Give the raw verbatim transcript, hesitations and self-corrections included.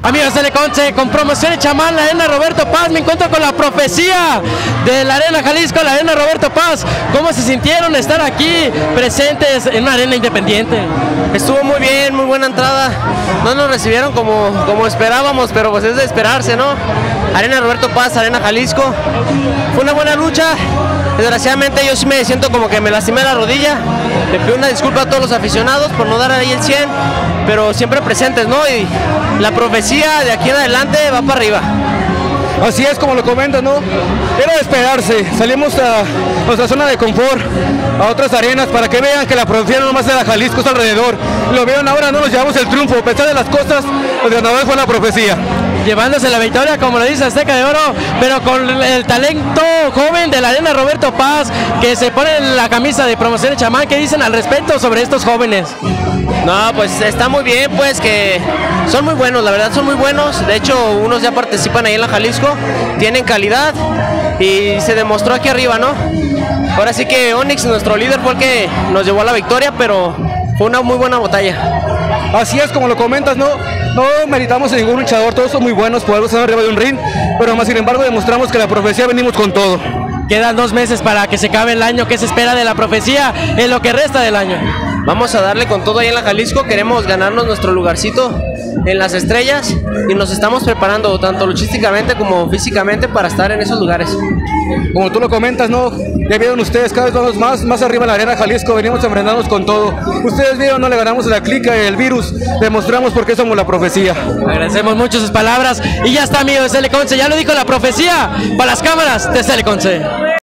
Amigos de Leconce, con Promociones Chamán, la Arena Roberto Paz, me encuentro con la profecía de la Arena Jalisco, la Arena Roberto Paz. ¿Cómo se sintieron estar aquí presentes en una arena independiente? Estuvo muy bien, muy buena entrada. No nos recibieron como, como esperábamos, pero pues es de esperarse, ¿no? Arena Roberto Paz, Arena Jalisco. Fue una buena lucha. Desgraciadamente yo sí me siento como que me lastimé la rodilla. Le pido una disculpa a todos los aficionados por no dar ahí el cien, pero siempre presentes, ¿no? Y la profecía de aquí en adelante va para arriba. Así es como lo comentas, ¿no? Era de esperarse. Salimos a nuestra zona de confort, a otras arenas, para que vean que la profecía no nomás era Jalisco, es alrededor. Lo vieron ahora, no nos llevamos el triunfo. A pesar de las cosas, los ganadores fue la profecía. Llevándose la victoria, como lo dice Azteca de Oro, pero con el talento joven de la Arena Roberto Paz, que se pone en la camisa de Promociones Chamán. ¿Qué dicen al respecto sobre estos jóvenes? No, pues está muy bien, pues que son muy buenos, la verdad son muy buenos. De hecho, unos ya participan ahí en la Jalisco, tienen calidad y se demostró aquí arriba, ¿no? Ahora sí que Onyx, nuestro líder, fue el que nos llevó a la victoria, pero fue una muy buena batalla. Así es como lo comentas, no, no meritamos a ningún luchador, todos son muy buenos, por algo están arriba de un ring, pero más sin embargo demostramos que la profecía venimos con todo. Quedan dos meses para que se acabe el año. ¿Qué se espera de la profecía en lo que resta del año? Vamos a darle con todo ahí en la Jalisco, queremos ganarnos nuestro lugarcito en las estrellas y nos estamos preparando tanto luchísticamente como físicamente para estar en esos lugares. Como tú lo comentas, ¿no? Ya vieron ustedes, cada vez vamos más, más arriba en la Arena Jalisco, venimos a enfrentarnos con todo. Ustedes vieron, no le ganamos a la clica, el virus, demostramos por qué somos la profecía. Agradecemos mucho sus palabras y ya está, amigos de Leconce, ya lo dijo la profecía, para las cámaras de Leconce.